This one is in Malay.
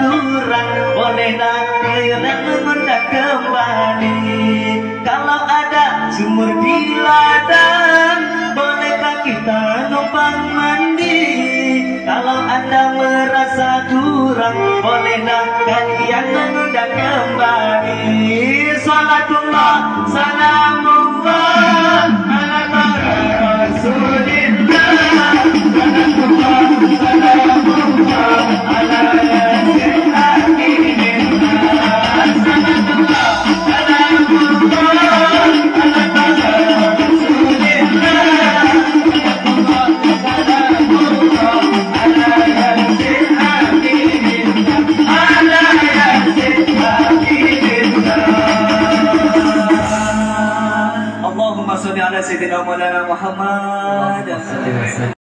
kurang, boleh nanti mengundang kembali. Kalau ada sumur di ladang, bolehkah kita numpang mandi? Kalau Anda merasa kurang, bolehlah kalian mengundang kembali. Salatullah, salamullah ala Rasulillah. Salatullah, salamullah ala yasin akhirillah. Salatullah, salamullah ala Rasulillah. Salatullah, salamullah ala yasin akhirillah. Ala yasin akhirillah. Allahumma salli ala sayyidina Maulana Muhammad.